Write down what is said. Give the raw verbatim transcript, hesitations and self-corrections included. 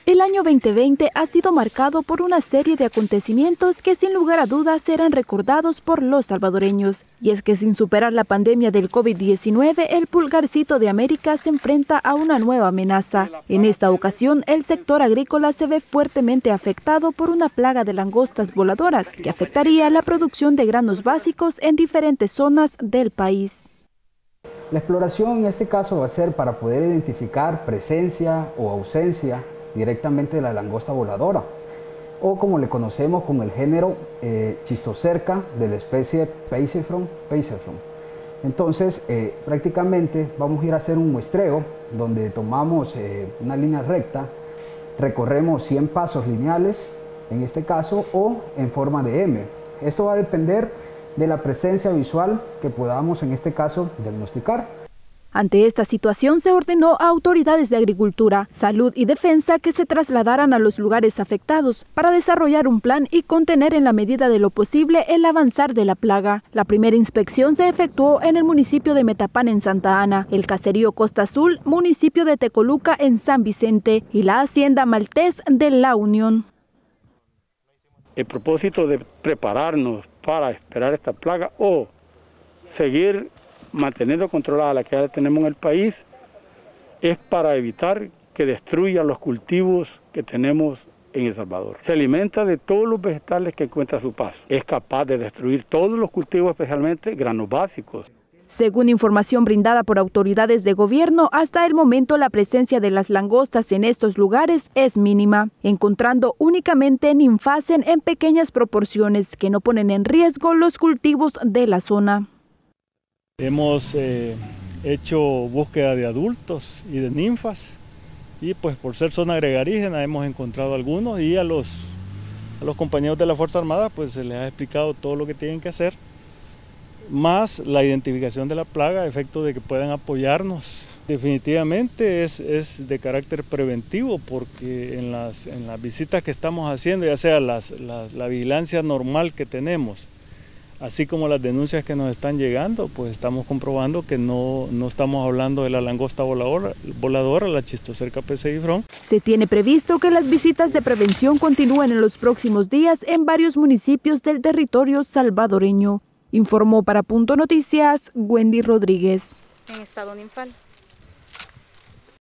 El año veinte veinte ha sido marcado por una serie de acontecimientos que sin lugar a dudas serán recordados por los salvadoreños. Y es que sin superar la pandemia del COVID diecinueve, el pulgarcito de América se enfrenta a una nueva amenaza. En esta ocasión, el sector agrícola se ve fuertemente afectado por una plaga de langostas voladoras que afectaría la producción de granos básicos en diferentes zonas del país. La exploración en este caso va a ser para poder identificar presencia o ausencia directamente de la langosta voladora, o como le conocemos con el género eh, Chistocerca de la especie Paseriforme paseriforme. Entonces, eh, prácticamente vamos a ir a hacer un muestreo donde tomamos eh, una línea recta, recorremos cien pasos lineales, en este caso, o en forma de M. Esto va a depender de la presencia visual que podamos, en este caso, diagnosticar. Ante esta situación se ordenó a autoridades de Agricultura, Salud y Defensa que se trasladaran a los lugares afectados para desarrollar un plan y contener en la medida de lo posible el avanzar de la plaga. La primera inspección se efectuó en el municipio de Metapán en Santa Ana, el caserío Costa Azul, municipio de Tecoluca en San Vicente y la hacienda Maltés de La Unión. El propósito de prepararnos para esperar esta plaga o seguir manteniendo controlada la que ya tenemos en el país es para evitar que destruya los cultivos que tenemos en El Salvador. Se alimenta de todos los vegetales que encuentra a su paso. Es capaz de destruir todos los cultivos, especialmente granos básicos. Según información brindada por autoridades de gobierno, hasta el momento la presencia de las langostas en estos lugares es mínima, encontrando únicamente ninfacen en pequeñas proporciones que no ponen en riesgo los cultivos de la zona. Hemos eh, hecho búsqueda de adultos y de ninfas y pues por ser zona gregarígena hemos encontrado algunos y a los, a los compañeros de la Fuerza Armada pues se les ha explicado todo lo que tienen que hacer, más la identificación de la plaga a efecto de que puedan apoyarnos. Definitivamente es, es de carácter preventivo porque en las, en las visitas que estamos haciendo, ya sea las, las, la vigilancia normal que tenemos, así como las denuncias que nos están llegando, pues estamos comprobando que no, no estamos hablando de la langosta voladora, voladora la Chistocerca paseriforme. Se tiene previsto que las visitas de prevención continúen en los próximos días en varios municipios del territorio salvadoreño. Informó para Punto Noticias, Wendy Rodríguez. En estado ninfal.